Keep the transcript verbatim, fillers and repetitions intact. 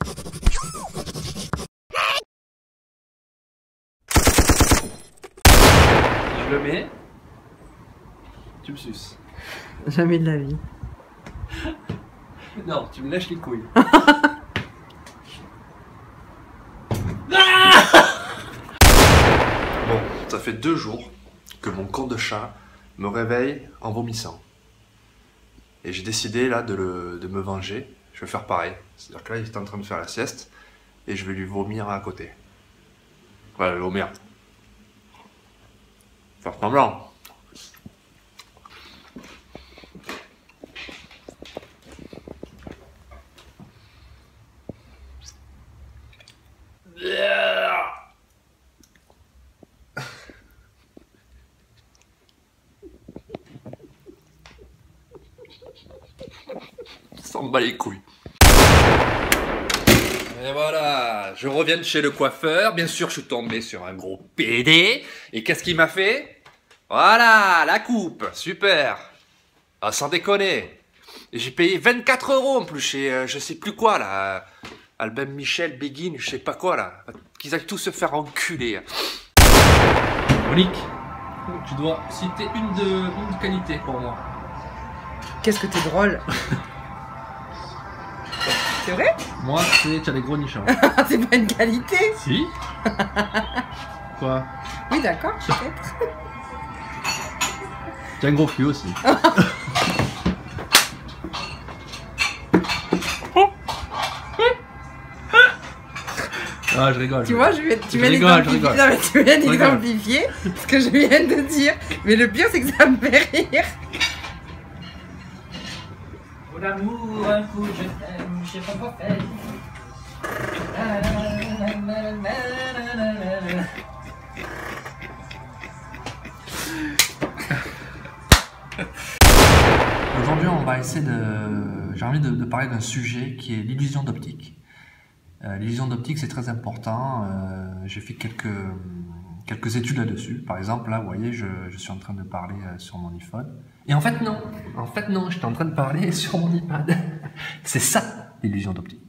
Je le mets. Tu me suces. Jamais de la vie. Non, tu me lèches les couilles. Bon, ça fait deux jours que mon con de chat me réveille en vomissant. Et j'ai décidé là de, le, de me venger. Je vais faire pareil. C'est-à-dire que là, il est en train de faire la sieste et je vais lui vomir à côté. Voilà, vomir. Faire semblant. S'en bat les couilles. Et voilà, je reviens de chez le coiffeur. Bien sûr, je suis tombé sur un gros P D. Et qu'est-ce qu'il m'a fait? Voilà, la coupe, super. Ah, sans déconner. Et j'ai payé vingt-quatre euros en plus chez euh, je sais plus quoi là. Albin Michel, Begin, je sais pas quoi là. Qu'ils aillent tous se faire enculer. Monique, tu dois citer une de, une qualité pour moi. Qu'est-ce que t'es drôle. C'est vrai? Moi, c'est tu as des gros nichons. C'est pas une qualité? Si. Quoi? Oui, d'accord, peut-être. Tu as un gros cul aussi. Ah, je rigole. Tu vois, je viens, tu Je viens rigole, je d'exemplifier. rigole. Non, mais tu viens Je rigole. d'exemplifier ce que je viens de dire. Mais le pire, c'est que ça me fait rire. Pour l'amour, un coup je t'aime, je sais pas quoi faire. Aujourd'hui, on va essayer de. J'ai envie de, de parler d'un sujet qui est l'illusion d'optique. Euh, l'illusion d'optique, c'est très important. Euh, J'ai fait quelques, quelques études là-dessus. Par exemple, là, vous voyez, je, je suis en train de parler euh, sur mon iPhone. Et en fait, non. En fait, non, j'étais en train de parler sur mon iPad. C'est ça, l'illusion d'optique.